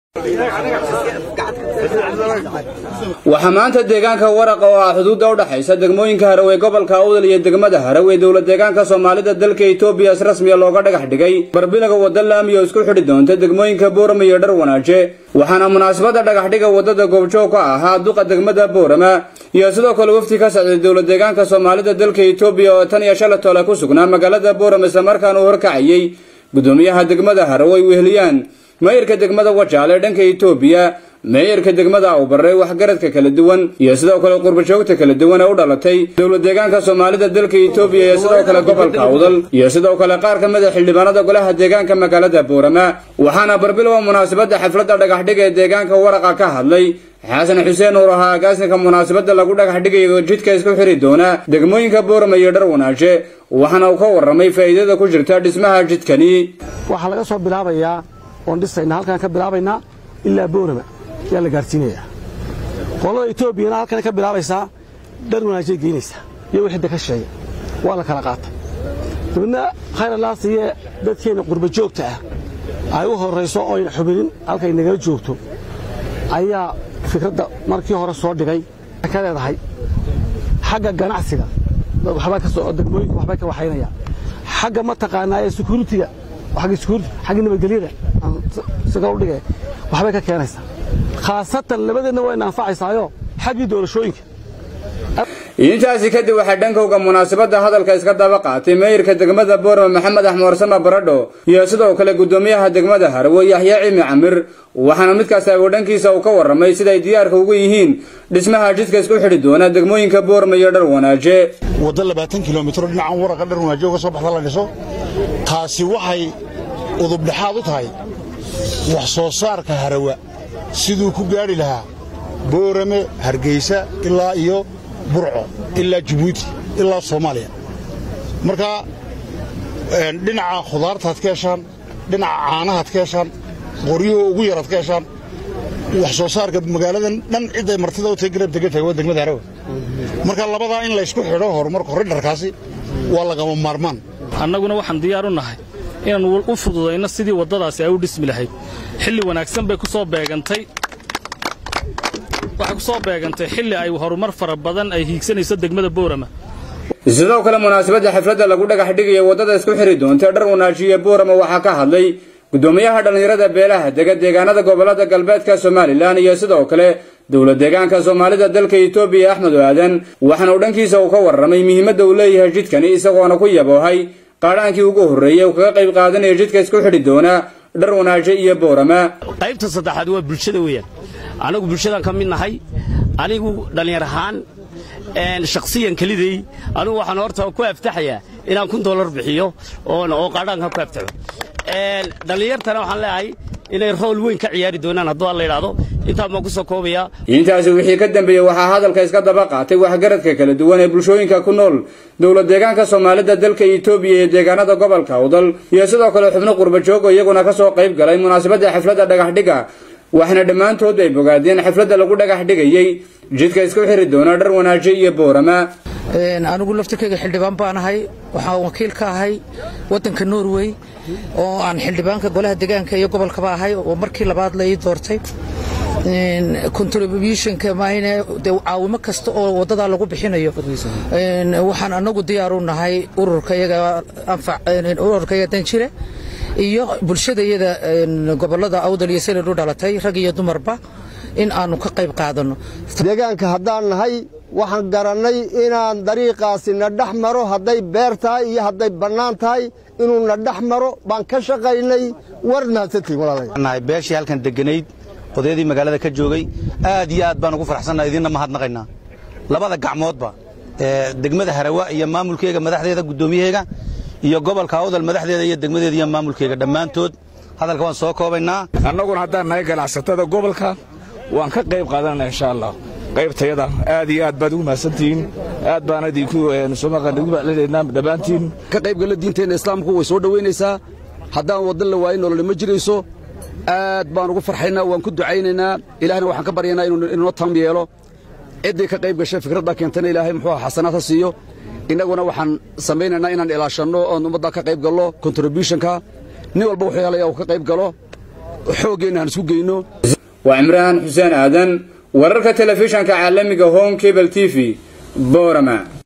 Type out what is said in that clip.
waxaa maanta deegaanka waraqa oo ah xuduudda u dhaxaysa degmooyinka Harawey gobolka awdal iyo degmada Harawey dawlada deegaanka Soomaalida dalka Itoobiya si rasmi ah looga dhagax dhigay barbilaga wado laami oo isku xidhi doonta degmooyinka Boorama iyo dharwanaaje waxaana munaasabada dhagax dhiga wadada goobjoog ka ahaa duqa degmada Boorama iyo sidoo kale wafti ka socday dawlada deegaanka Soomaalida dalka Itoobiya oo tan iyo shalay toole ku sugnaa magaalada Boorama isla markaana uu horkacayay gudoomiyaha degmada Harawey weheliyaan maayirka degmada wajaale dhanka Itoobiya maayirka degmada awbarre wax garadka kala duwan iyo sidoo kale qurbajoogaga kala duwan oo u dhalatay dawlada deegaanka Soomaalida dalka Itoobiya iyo sidoo kale gobolka awdal iyo sidoo kale qaar ka mid ah xildhibaanada golaha deegaanka magaalada Boorama waxaana barbilow munaasabada xafladda dhagax dhigay deegaanka waraqa ka hadlay xasan xuseen oo ahaa gaasnika munaasabada lagu dhagax dhigayo jidka isku xiri doona degmooyinka Boorama iyo dharwanaaje waxaana uu ka waramay faa'iidada ku jirta dhismaha jidkani waxa laga soo bilaabayaa oo dhisayna halkan ka bilaabayna ilaa Boorama yaa la gaarsiinaya qolada Itoobiya halkan ka bilaabaysa dharwanaaje geynaysa iyo wixii ka sheegay waa la kala qaatay dibna khayr Allah siiye dadkeena qurbajoogta ah ay u horeyso oo xubin halkay naga joogto ayaa fikradda markii hore soo dhigay ka leedahay xagga ganacsiga waxba ka soo degmooyinka waxba ka waxaynaya xagga ma taqaanaa security-ga xagga nabadgelyada sigaa u dhigay waxba ka keenaysa khaasatan labadeena way anfacaysaa xagga doorashooyinka intaasi kadib waxa dhankowga munaasabada hadalka iska daba qaatay maayirka degmada Boorama Maxamed Axmed Sama Baradho iyo sidoo kale gudoomiyaha degmada Harawey Yahya Cimi Camir waxaana midkaas ay dhankiisa uu ka waramay sida ay diyaarka ugu yihiin dhismaha jidka isku xidhi doona degmooyinka Boorama iyo dharwanaaje wado 20 kiiloomitir dhinaca waraqa dharwanaaje uga soo baxda la dhiso taasi waxay udub dhaxaad u tahay wax soo saarka Harawey sidoo ku gaari lahaa Boorama Hargeysa ilaa iyo burco ilaa Djibouti ilaa Soomaaliya marka dhinaca khudaarta ka yeeshaan dhinaca caanaha ka yeeshaan qoryo ugu yarad ka yeeshaan wax soo saarka magaaladan dhan cid ay martida u taagreeb degtay degmada Harawey marka labada in la isku xidho horumar koridharkaasi waa laga maarmaan annaguna waxaan diyaar u nahay inaan u fududeyno sidii wadadaasi ay u dhismi lahayd xilli wanaagsan bay ku soo beegantay waxa ku soo beegantay xilli ay horumar fara badan ay hiigsanayso degmada Boorama sidoo kale munaasabada xafladda lagu dhagax dhigayo wadada isku xiri doonta dharwanaaje iyo Boorama waxa ka hadlay gudoomiyaha dhalinyarada beelaha deegaanada gobolka galbeedka Somaliland iyo sidoo kale dawlada deegaanka Soomaalida dalka Itoobiya Axmed Aadan waxaana uu dhankiisa uu ka waramay muhiimada uu leeyahay jidkani isagoo ku yaboohay qaaraankii ugu horeeyay oo kaga qayb qaadanaya jidka isku xidhi doona dharwanaaje iyo Boorama qaybta saddexaad waa bulshada weeyaan anagu bulshadan ka mid nahay anigu dhalinyar ahaan shakhsiyan kaliday anigu waxaan horta ku aftaxaya inaan $1 bixiyo oo qaadhanka ku aftaxo dhalinyartana waxaan leeyahay inay rool weyn ka ciyaari doonaan haddii la yiraahdo inta ma ku soo koobaya intaasi wixii ka dambeeyay waxa hadalka iska daba qaatay wax garadka kala duwan ee bulshooyinka ku nool dawlada deegaanka Soomaalida dalka Itoobiya iyo deegaanada gobolka awdal iyo sidoo kale xubno qurbajooga iyaguna ka soo qayb galay munaasabada xafladda dhagax dhiga waxaana dhamaantood ay bogaadeen xafladda lagu dhagax dhigayay jidka isku xiri doona dharwanaaje iyo Boorama anigu laftirkayga xildhibaan baan ahay waxaan wakiil ka ahay wadanka Norway oo aan xildhibaanka golaha deegaanka iyo gobolka ba ahay oo markii labaad la ii doortay contribution-ka maayna caawimo kasta oo wadada lagu bixinayo waxaan anagu diyaar u nahay ururkayga danjire iyo bulshadayada gobolada awdal iyo sida u dhalatay rag iyo dumarba in aanu ka qayb qaadano deegaanka haddaan nahay waxaan garanay inaan dariiqaasi na dhaxmaro haday beer tahay iyo haday banaan tahay inuu na dhaxmaro baan ka shaqaynay war mahadsantiin walaalayaal beeshii halkan deganayd qodeedii magaalada ka joogay aad iyo aad baan ugu faraxsanahay idinna mahadnaqaynaa labada gacmoodba degmada Harawey iyo maamulkeega madaxdeeda gudoomiyaheega iyo gobolka awdal madaxdeeda iyo degmadeeda iyo maamulkeega dhamaantood hadalka waan soo koobaynaa annaguna haddaan nahay ganacsatada gobolka waan ka qayb qaadanaa insha Allah qaybtayada aad iyo aad baad ugu mahadsantiin aad baan idinku soo maqan dhabaantiin ka qaybgalka diinteena islaamku way soo dhaweynaysaa haddaan wada la waayin nolol ma jirayso aad baan ugu farxaynaa waan ku ducaynaynaa ilaahna waxaan ka baryaynaa inuu tam yeelo cidii ka qayb gashay fikradda keentana ilaahay muxuu xasanaad siiyo inaguna waxaan sameeynaynaa inaan ilaashano oo ummadda ka qayb galo contribution-ka nin walba wuxuu helaya uu ka qayb galo xooggeena aan isku geyno. Waa Imraan Xuseen Aadan wararka telefishanka caalamiga Home Cable TV Boorama.